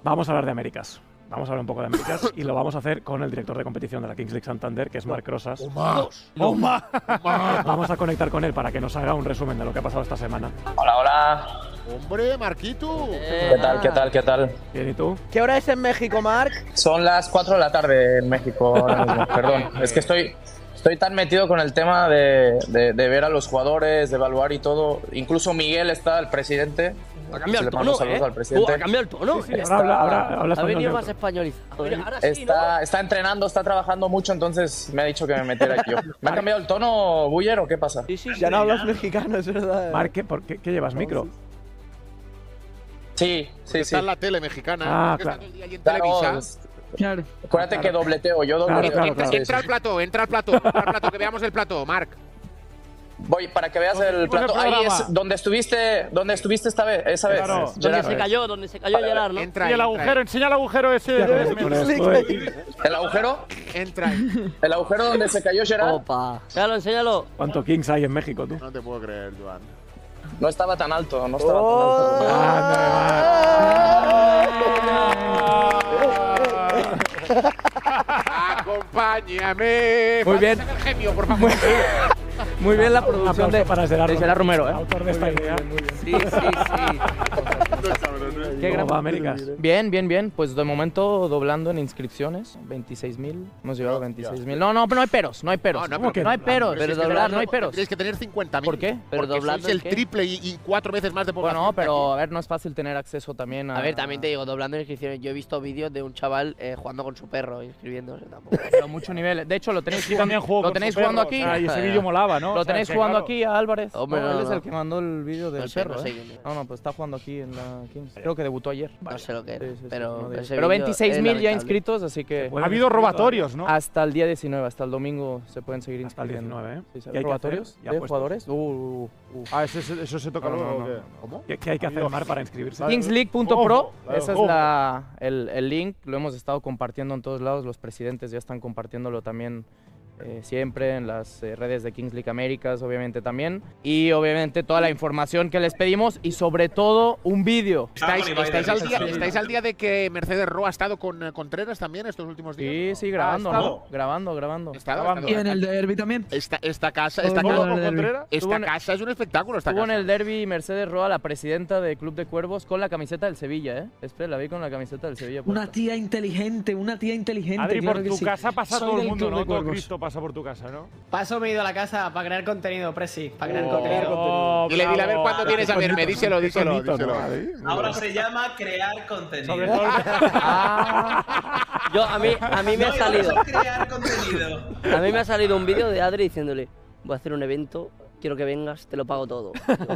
Vamos a hablar de Américas. Vamos a hablar un poco de Américas y lo vamos a hacer con el director de competición de la Kings League Santander, que es Marc Rosas. ¡Oma! Vamos a conectar con él para que nos haga un resumen de lo que ha pasado esta semana. Hola, hola. ¡Hombre, Marquito! ¿Qué tal? Bien, ¿y tú? ¿Qué hora es en México, Marc? Son las 4 de la tarde en México ahora mismo. Perdón, es que estoy tan metido con el tema de ver a los jugadores, de evaluar y todo. Incluso Miguel está, el presidente. Ha cambiado el Le mando tono, saludos al presidente. Ha cambiado el tono. Sí, ahora habla Ha español venido más neutro. españolizado. Ahora sí, Está entrenando, está trabajando mucho, entonces me ha dicho que me metiera aquí yo. ¿Me ha cambiado el tono, Buller, o qué pasa? Sí, Ya no hablas mexicano, es verdad. Marc, ¿qué llevas, micro? Sí. Está en la tele mexicana. Ah, que claro. está todo el día allí en Claro, Televisa. Claro. acuérdate que dobleteo, yo dobleo. Claro. Entra al plató, que veamos el plató, Marc. Voy para que veas el Pon el plato. Ahí programa. es donde estuviste esa vez. Claro. Gerard. donde se cayó Gerard, ¿no? Entra Y ahí, el agujero, enseña el agujero ese. Con el escudo de- ¿El agujero? Entra ahí. ¿El agujero donde se cayó Gerard? Opa. Enséñalo. ¿Cuánto Kings hay en México, tú? No te puedo creer, Joan. No estaba tan alto, no estaba tan alto. Acompáñame. Muy bien. Falta el genio, por favor. Muy bien la Un producción aplauso para Gerard Romero, ¿eh? autor de esta idea. Sí. Qué ¿Cómo gran va Américas? Bien. Pues de momento doblando en inscripciones, 26.000. Hemos llegado a 26.000. No, pero no hay peros, no hay peros. No, ¿Cómo que no hay peros. Pero Pero doblar, no hay peros. Tienes que tener 50.000. ¿Por qué? Pero Porque doblando sois el ¿en qué? triple y 4 veces más de población. Bueno, que pero a aquí. ver, no es fácil tener acceso también a… A ver, también te digo, doblando inscripciones. Yo he visto vídeos de un chaval jugando con su perro, inscribiéndose tampoco. Pero mucho nivel. De hecho, lo tenéis, Sí, también juego lo con tenéis su jugando perro, aquí. o sea, y ese vídeo molaba, ¿no? Lo O sea, tenéis que jugando claro. aquí a Álvarez. Hombre, No, él no, es no. el que mandó el vídeo del No sé, perro. no sé ¿eh? quién es. No, pues está jugando aquí en la Kings. Creo que debutó ayer. No sé lo que Sí, es. sí, Pero, no digo. ese Pero vídeo es 26.000 ya lamentable. inscritos, así que Pueden Ha habido inscribir robatorios, ¿no? hasta el día 19, hasta el domingo se pueden seguir Hasta el inscribiendo. 19, ¿eh? Sí, sí. ¿Qué hay que hacer? ¿Robatorios ¿Ya de puestos? jugadores? Ah, eso se toca No, luego. no, ¿o qué? no. ¿Cómo? ¿Qué hay que hacer, Mar, para inscribirse? Kingsleague.pro, Ojo, ese es ojo. el link, lo hemos estado compartiendo en todos lados, los presidentes ya están compartiéndolo también siempre en las redes de Kings League Américas, obviamente también, y obviamente toda la información que les pedimos y sobre todo un vídeo. ¿Estáis al día de que Mercedes Roa ha estado con Contreras también estos últimos días? Sí, grabando, ¿Ha ¿no? estado? Grabando. Estado. Y en el derby también. Esta casa ¿Con Contreras? casa es un espectáculo. Esta Estuvo en casa. el derby Mercedes Roa, la presidenta del Club de Cuervos, con la camiseta del Sevilla, ¿eh? Espera, la vi con la camiseta del Sevilla. Una puesta. tía inteligente, Adri, claro por que tu sí. casa pasa Soy todo el del mundo, Club ¿no? de Todo Cuervos. Cristo pasa por tu casa, ¿no? Paso me he ido a la casa para crear contenido, Presi. Para crear Oh, contenido. Dile a ver cuándo tienes a verme. Díselo. Ahora se llama crear contenido. Sobre todo. A mí me ha salido. Crear contenido. A mí me ha salido un vídeo de Adri diciéndole: voy a hacer un evento, quiero que vengas, te lo pago todo.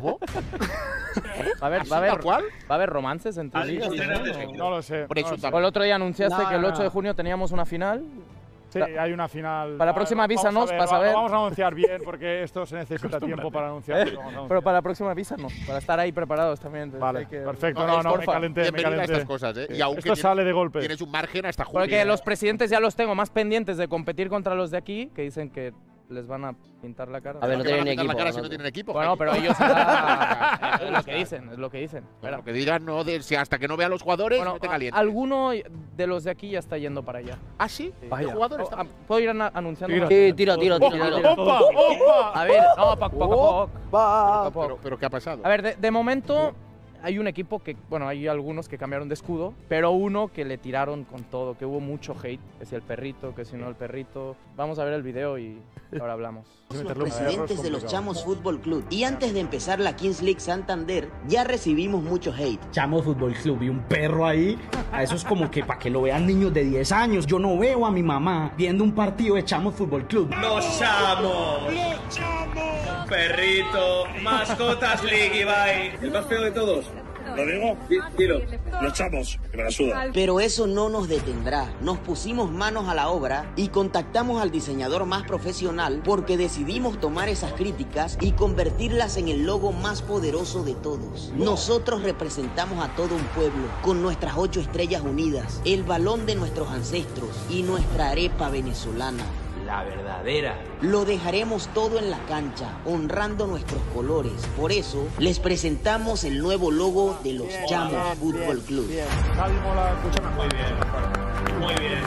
Va a haber romances entre ligas. No lo sé. Por eso no lo sé. O el otro día anunciaste No, que el no. 8 de junio teníamos una final. Sí, hay una final. Para la próxima avísanos, para saber. Vamos a anunciar bien, porque esto se necesita tiempo para anunciar. Pero para la próxima avísanos, para estar ahí preparados también. Vale, Hay que- perfecto. No, No, me porfa, calenté, me bienvenida a calenté. estas cosas, ¿eh? Y aunque Esto sale de golpe. tienes un margen hasta julio. Porque los presidentes ya los tengo más pendientes de competir contra los de aquí, que dicen que les van a pintar la cara. A ver, no ¿Qué van tienen a pintar la equipo. cara si ¿no? no tienen equipo? Bueno, Jaime? pero ellos es lo que dicen, es lo que dicen. Lo que digan, no, si hasta que no vean los jugadores, Bueno, no te calientes. alguno de los de aquí ya está yendo para allá. ¿Ah, sí? Vaya. ¿Qué jugadores Oh, están? ¿Puedo ir anunciando? Tira. más? Sí, tira. ¡Opa! ¡Opa! A ver, no, poco a poco. ¿Pero qué ha pasado? A ver, de momento hay un equipo que, bueno, hay algunos que cambiaron de escudo, pero uno que le tiraron con todo, que hubo mucho hate, que si el perrito, que si no el perrito. Vamos a ver el video y ahora hablamos. Presidentes de los Chamos Fútbol Club. Y antes de empezar la Kings League Santander, ya recibimos mucho hate. Chamos Fútbol Club y un perro ahí. A eso es como que para que lo vean niños de 10 años. Yo no veo a mi mamá viendo un partido de Chamos Fútbol Club. Los chamos. Perrito. Mascotas League, Ibai. ¿El más feo de todos? ¿Lo digo? Dilo. Los chamos. Que me la suda. Pero eso no nos detendrá. Nos pusimos manos a la obra y contactamos al diseñador más profesional porque decidimos tomar esas críticas y convertirlas en el logo más poderoso de todos. Nosotros representamos a todo un pueblo con nuestras 8 estrellas unidas, el balón de nuestros ancestros y nuestra arepa venezolana, la verdadera. Lo dejaremos todo en la cancha, honrando nuestros colores. Por eso, les presentamos el nuevo logo de los Chamos Fútbol Club. Javi Mola, escúchame. Muy bien. Muy bien.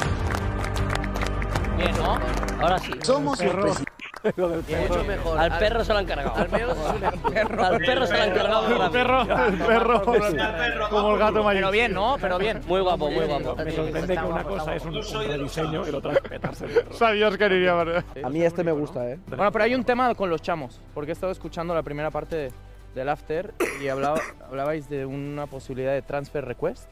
Bien, ¿no? Ahora sí. Somos los Mucho mejor. Al perro se lo han cargado. Al menos al perro se lo han cargado. El perro. Como el gato mayor. Pero bien, ¿no? Pero bien. Muy guapo, muy guapo. Me sorprende que una cosa es un rediseño y la otra es petarse el perro. Sabías que iría, ¿verdad? A mí este me gusta, ¿eh? Bueno, pero hay un tema con los chamos, porque he estado escuchando la primera parte del after y hablabais de una posibilidad de transfer request.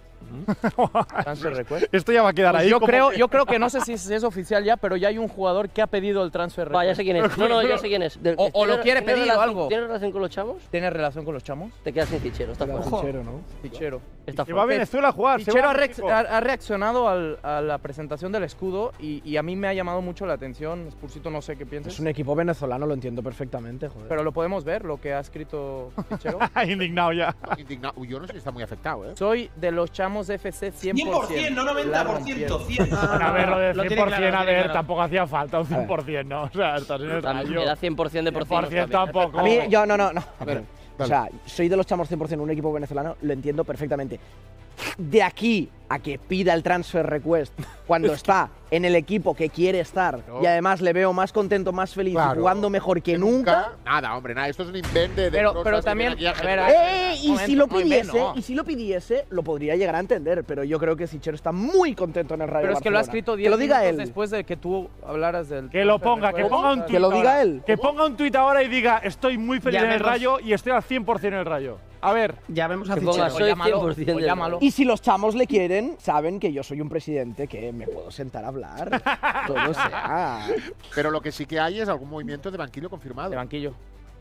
Transfer request. Esto ya va a quedar Pues ahí. yo creo que no sé si es oficial ya, pero ya hay un jugador que ha pedido el transfer request. Va, ya sé quién es. No, ya sé quién es. O lo quiere pedir o algo. ¿Tiene relación con los chamos? ¿Tiene relación con los chamos? Te quedas sin fichero. Está fuera. Fichero, ¿no? Fichero. Está Se va a fuera. Venezuela a jugar. Fichero ha reaccionado a la presentación del escudo y a mí me ha llamado mucho la atención. Spursito, no sé qué piensas. Es un equipo venezolano, lo entiendo perfectamente, joder. Pero lo podemos ver, lo que ha escrito Fichero. Indignado ya. Indignado. Uy, yo no sé si está muy afectado, ¿eh? Soy de los chamos FC 100%. 100%, no 90%, 100. A ver, lo de 100%, a ver, tampoco hacía falta un A ver. 100%, ¿no? O sea, estás en el rayo. Era 100% de porcino. 100% tampoco. A mí, yo no. A ver, O sea, soy de los chamos 100%, un equipo venezolano, lo entiendo perfectamente. De aquí a que pida el transfer request cuando está en el equipo que quiere estar y además le veo más contento, más feliz y jugando mejor que nunca. Nada, hombre, nada. Esto es un invento de Pero cosas que también, viene aquí a ver, Y si lo momento, pidiese, no. lo podría llegar a entender, pero yo creo que Fichero está muy contento en el Rayo Pero es que lo ha Barcelona. escrito 10 Que lo diga minutos él. después de que tú hablaras del... Que lo ponga, que ponga un tuit. Que lo diga ahora. él. Que ponga un tuit ahora y diga, estoy muy feliz Ya en el vemos. Rayo y estoy al 100% en el Rayo. A ver. Ya vemos a Que ponga, Fichero. soy 100% del llámalo. Y si los chamos le quieren, saben que yo soy un presidente que me puedo sentar a hablar. Todo sea. Pero lo que sí que hay es algún movimiento de banquillo confirmado. De banquillo.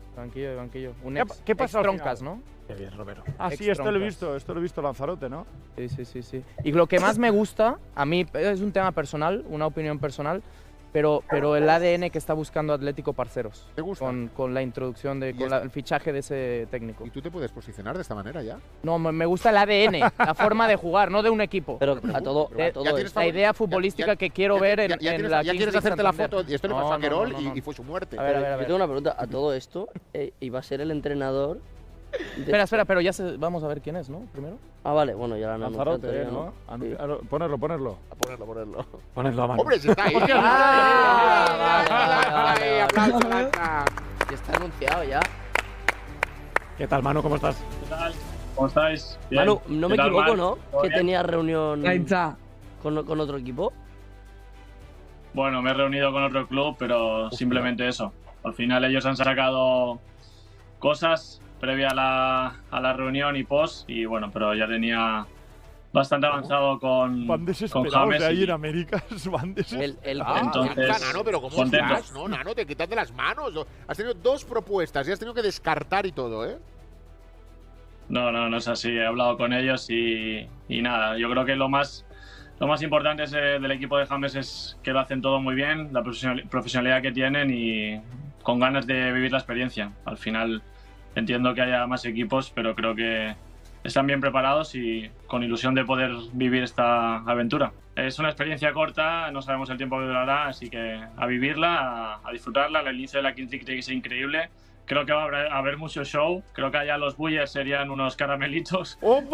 De banquillo. Un ¿Qué- ex, qué pasó al Troncas, final? ¿no? Qué bien, Romero. Ah, sí, esto lo he visto Lanzarote, ¿no? Sí. Y lo que más me gusta, a mí es un tema personal, una opinión personal, pero el ADN que está buscando Atlético Parceros. ¿Te gusta? Con la introducción, el fichaje de ese técnico. ¿Y tú te puedes posicionar de esta manera ya? No, me gusta el ADN, la forma de jugar, no de un equipo. Pero a todo Ya tienes es. La idea futbolística que quiero ver en la ya Kings quieres League hacerte la Santander. foto y esto le pasó a Querol y fue su muerte. A ver. Yo tengo una pregunta. A todo esto, iba a ser el entrenador. Espera, pero ya vamos a ver quién es, ¿no? Primero. Ah, vale, bueno, ya la han anunciado Lanzarote, anterior, ¿no? Sí. Ponerlo. Ponerlo. Ponedlo a mano. ¡Hombre, si está ahí! ¡Ahí, aplauso, Lanza! Y está anunciado ya. ¿Qué tal, Manu? ¿Cómo estás? ¿Qué tal? ¿Cómo estáis? Bien. Manu, no ¿Qué me tal, equivoco, Marc? ¿no? ¿Todo Que bien? tenía reunión con otro equipo. Bueno, me he reunido con otro club, pero simplemente eso. Al final ellos han sacado cosas previa a la reunión y post, y bueno, pero ya tenía bastante avanzado con Van desesperados de James. ahí y- en América. Van desesperados. Entonces, Nano, pero ¿cómo contento. estás? No, Nano, te quitas de las manos. Has tenido 2 propuestas y has tenido que descartar y todo, ¿eh? No es así. He hablado con ellos y nada, yo creo que lo más importante del equipo de James es que lo hacen todo muy bien, la profesionalidad que tienen y con ganas de vivir la experiencia. Al final entiendo que haya más equipos, pero creo que están bien preparados y con ilusión de poder vivir esta aventura. Es una experiencia corta, no sabemos el tiempo que durará, así que a vivirla, a disfrutarla. El inicio de la Kings League tiene que ser increíble. Creo que va a haber mucho show. Creo que allá los Bullers serían unos caramelitos.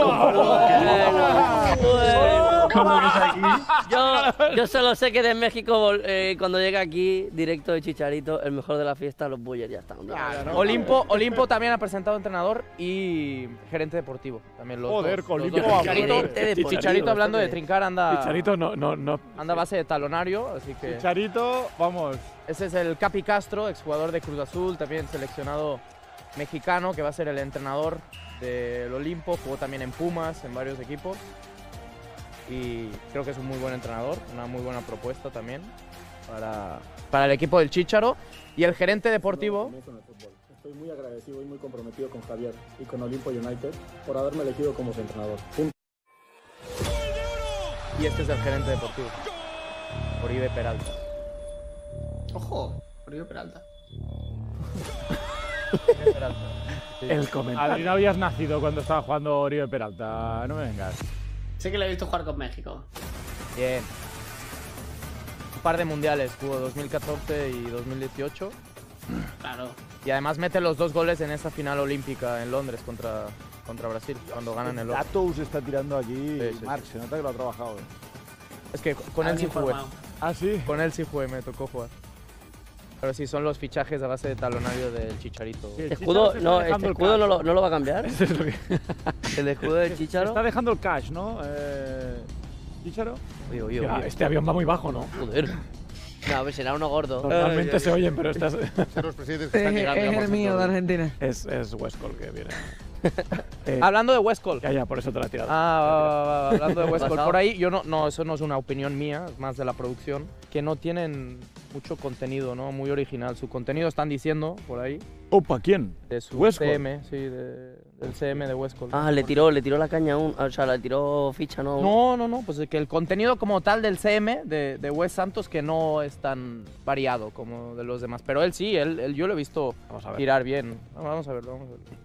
¿Cómo ves aquí? Yo solo sé que de México, cuando llega aquí, directo de Chicharito, el mejor de la fiesta, los Bullers ya están. Olimpo también ha presentado entrenador y gerente deportivo. También los Joder, dos, con los Olimpo dos. va Chicharito, fuerte. Chicharito hablando de trincar anda. Chicharito no. Anda a base de talonario, así que. Chicharito, vamos. Ese es el Capi Castro, exjugador de Cruz Azul, también seleccionado mexicano, que va a ser el entrenador del Olimpo. Jugó también en Pumas, en varios equipos. Y creo que es un muy buen entrenador, una muy buena propuesta también para el equipo del Chícharo. Y el gerente deportivo. Estoy muy agradecido y muy comprometido con Javier y con Olimpo United por haberme elegido como su entrenador. Y este es el gerente deportivo, Oribe Peralta. Ojo, Oribe Peralta. El comentario. Adri, no habías nacido cuando estaba jugando Oribe Peralta. No me vengas. Sé que le he visto jugar con México. Bien. par de mundiales, jugó 2014 y 2018. Claro. Y además mete los 2 goles en esa final olímpica en Londres contra Brasil, cuando ganan el oro. Datos está tirando aquí. Sí, sí. Marc, se nota que lo ha trabajado. Es que con él sí jugué. ¿Ah, sí? Con él sí jugué, me tocó jugar. Pero sí, son los fichajes a base de talonario del Chicharito. ¿El escudo, no, este escudo no lo va a cambiar? El escudo del Chicharo. Está dejando el cash, ¿no? ¿Chicharo? Este avión va muy bajo, ¿no? Joder. No, pues será uno gordo. Normalmente se oyen, pero estas… Son los presidentes que están llegando. Es el mío de Argentina. Es Westcol que viene. Hablando de Westcol. Ya, por eso te la he tirado. Va. Hablando de Westcol. Por ahí, yo no, eso no es una opinión mía, es más de la producción, que no tienen mucho contenido, ¿no? Muy original. Su contenido están diciendo por ahí. Opa, ¿quién? De su Westcol. CM, sí, del CM de Westcol. Ah, le tiró la caña o sea, le tiró ficha, ¿no? No, pues es que el contenido como tal del CM de Wes Santos que no es tan variado como de los demás. Pero él sí, yo lo he visto tirar bien. Vamos a verlo.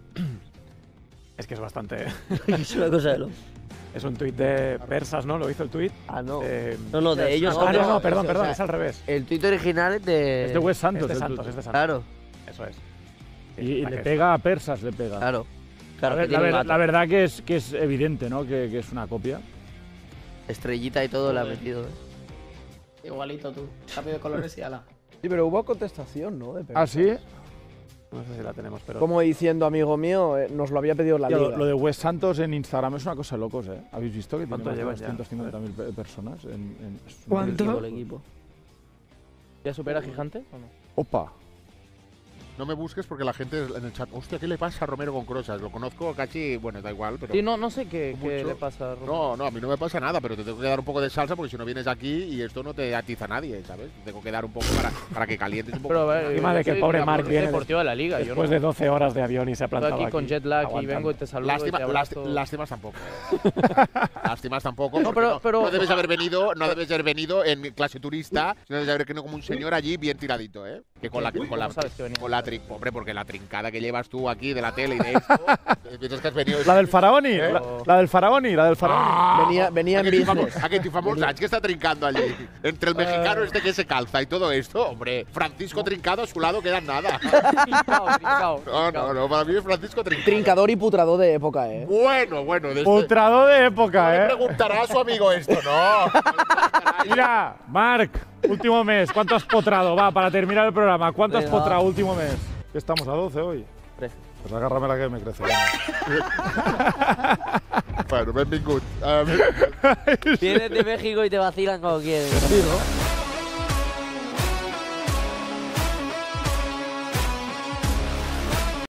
Es que es bastante… Es una cosa de loco. Es un tuit de persas, ¿no? ¿Lo hizo el tuit? Ah, no. No, de ellos. No, perdón, es al revés. El tuit original es de… Es de Wes Santos. Es de Santos. Claro. Eso es. Y le pega a persas, le pega. Claro. La verdad que es evidente, ¿no? Que es una copia. Estrellita y todo le ha metido, Igualito tú. Cambio de colores y ala. Sí, pero hubo contestación, ¿no? De ¿Ah, sí? No sé si la tenemos, pero… Como diciendo, amigo mío, nos lo había pedido la liga. Lo de Wes Santos en Instagram es una cosa de locos, ¿eh? ¿Habéis visto que tiene más de llevas ya? 250.000 personas? ¿Cuánto? el equipo. ¿Ya supera Gigante o no? Opa. No me busques porque la gente en el chat, hostia, ¿qué le pasa a Romero con Crosas? Lo conozco casi, bueno, da igual, pero… Sí, no sé qué le pasa a Romero. No, a mí no me pasa nada, pero te tengo que dar un poco de salsa porque si no vienes aquí y esto no te atiza a nadie, ¿sabes? Te tengo que dar un poco para que calientes un poco. Pero, encima de que el pobre Marc viene deportivo de la liga, después de 12 horas de avión y se ha plantado aquí con jet lag y vengo y te saludo y te abrazo. Lástimas tampoco. Lástimas tampoco. No, pero no debes haber venido en clase turista, sino debes haber venido como un señor allí bien tiradito, ¿eh? Que con la hombre, porque la trincada que llevas tú aquí de la tele y de esto, piensas que has venido… La del Faraoni, la del Faraoni. Venía en business. ¿A que triunfamos Sánchez que está trincando allí? Entre el mexicano este que se calza y todo esto, hombre, Francisco trincado a su lado queda nada. Trincado. No, para mí es Francisco trincado. Trincador y putrador de época, ¿eh? Bueno. Putrador de época, no ¿eh? le preguntará a su amigo esto, no. Mira, Marc, último mes, ¿cuánto has potrado? Va, para terminar el programa, ¿cuánto has potrado último mes? Que estamos a 12 hoy. 13. Pues agárrame la que me crece. Bueno, benvingut. Vienes de México y te vacilan como quieres. Sí, ¿no?